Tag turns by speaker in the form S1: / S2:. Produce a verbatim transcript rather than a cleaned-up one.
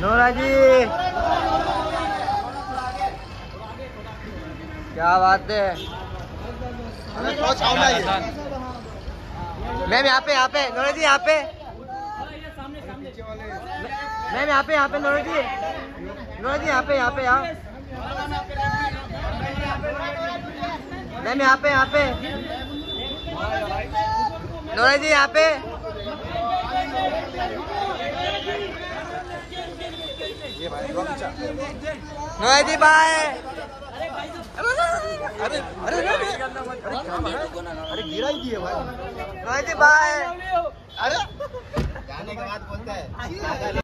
S1: Nora जी क्या बात है। मैम यहाँ पे यहाँ पे नोरा जी यहाँ पे मैम यहाँ पे यहाँ पे नोरा जी नोरा जी यहाँ पे यहाँ पे यहाँ मैम यहाँ पे यहाँ पे नोरा जी यहाँ पे नोरा जी बाय। अरे अरे अरे गिरा ही दिए भाई। Nora ji bye. अरे जाने के बाद बोलता है।